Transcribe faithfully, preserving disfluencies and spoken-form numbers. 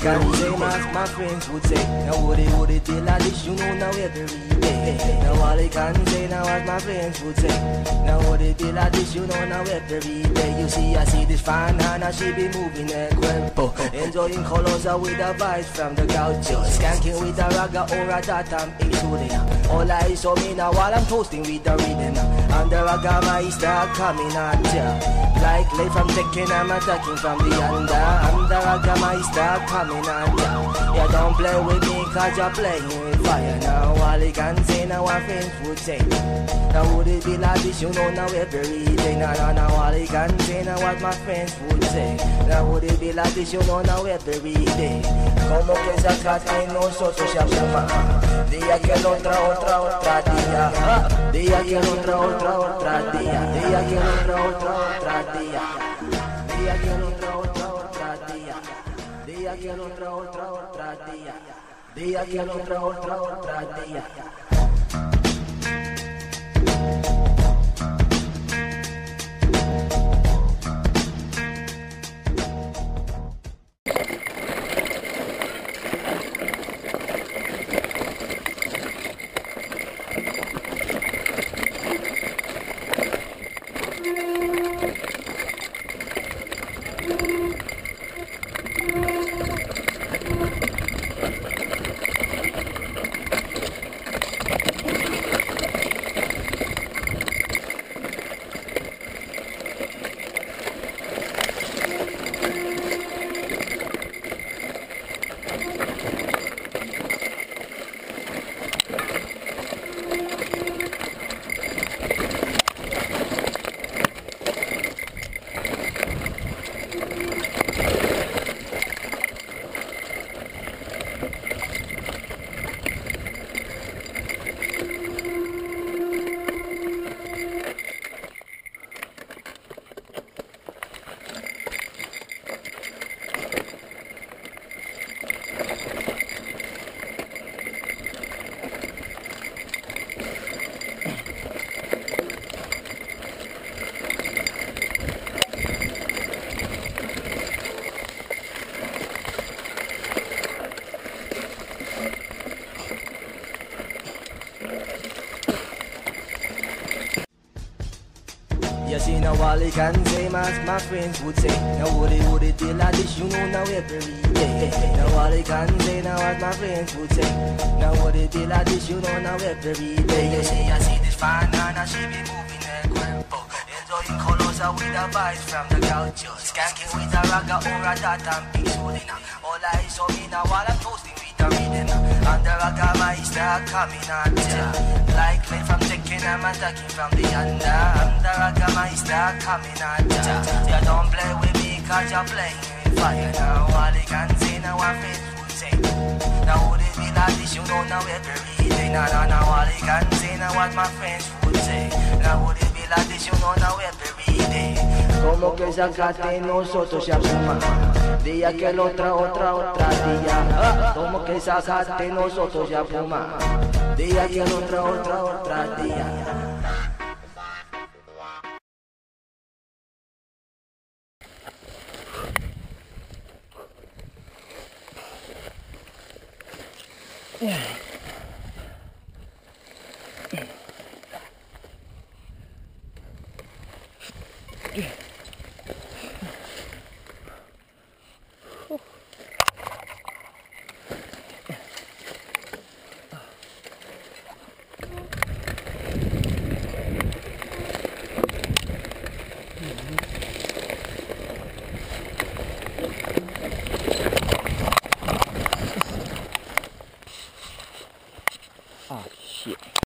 can say my, my friends would say. Now would it, would it be like this, you know now every day. Now all they can say, now what my friends would say. Now would it be like this, you know now every day. You see, I see this fine Hannah, she be moving her cuerpo, enjoying colors with the vibes from the gaucho, skanking with a raga or a dot I'm including. All eyes on me now while I'm toasting with the rhythm. And the raga maestra coming at ya. Like late from taking, I'm attacking from the under. And the raga maestra coming at ya. Yeah, don't play with me cause you're playing with fire. Now all they can say, now our friends would say. Now would it be like this, you know now every day. Now, now, now all they can say, now what my friends would say. Now would it be like this, you know now every day. Como que sacaste nosotros ya fuma. Día que el otra, otra, otra día. Día que el otra, otra, otra día. Día que el otra, otra, otra día. Día que el otra, otra, otra día. Día que el otra, otra, otra día. Día que el otra, otra, otra día. You see now all they can say, as my friends would say. Now would it, would it be like this, you know now every day. Now all they can say, now as my friends would say. Now would it be like this, you know now every day. You see, I see this fine Hannah, she be moving her cuerpo, enjoying colors with the vibes from the gaucho, skanking with a raga or a dot I'm including. All eyes on me now while I'm toasting with the rhythm. And the raga maestra coming at ya. Like late from taking, I'm attacking from the under. And the raga maestra coming at ya. Yeah, don't play with me cause you're playing with fire. Now all they can say, now our friends would say. Now would it be like this, you know now every day. Now, now, now all they can say, now what my friends would say. Now would it be like this, you know now every day. Como que sacaste nosotros ya fuma. Día que el otra, otra, otra día. Como que sacaste nosotros ya fuma. Día que el otra, otra, otra día. Yeah. Yeah. Oh shit.